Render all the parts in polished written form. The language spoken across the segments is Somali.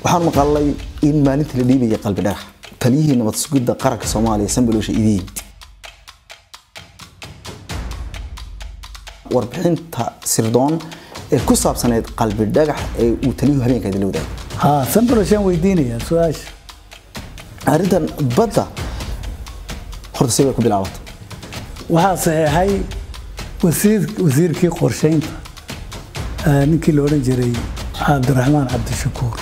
waxaan maqalay in maalinta la dhiibay qalbi dhagax taliyihii nabad sugidda qaranka Soomaaliya Sanbalosha Idiid warbixinta sirdoon ee ku saabsaneed qalbi dhagax ee uu taliyuhu habeenka dilowday Sanbalosha weydiinaya su'aash arintan badda horta sidee ku bilaabatay waxa saxay wasiirkii qorsheynta ninkii la oran jiray Cabdiraxmaan Cabdishakuur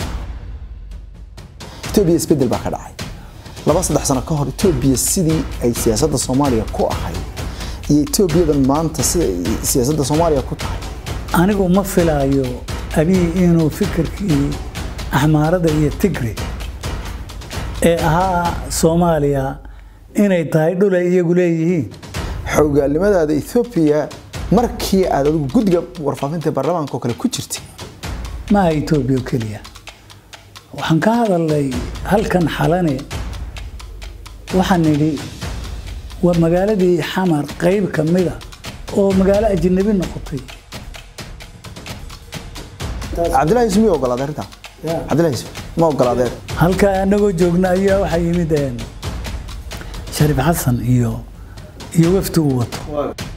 Ethiopia isbedel baa ka dhacay 2-3 sano ka hor Ethiopia sidii ay siyaasadda Soomaaliya ku ahayd iyo Ethiopia maanta siyaasadda Soomaaliya ku tahay anigu ma filayo abi inuu fikirkii ahmaarada iyo Tigray ee ahaa Soomaaliya inay tahay dhul ay iyagu leeyihiin xoogaalnimada Ethiopia markii aad adigu guddiga warfaafinta baarlamaanka kale ku jirtay ma Ethiopia kaliya waxaan ka hadalay halkan xalane waxaan nidhi waa magaaladii Xamar qayb kamida oo magaalo ajnabi noqotay Cabdilaahi ismi ogolaaday arrinta Cabdilaahi ma ogolaaday halka anagoo joogna ayaa waxa yimid Sharif Xasan iyo wafdu wato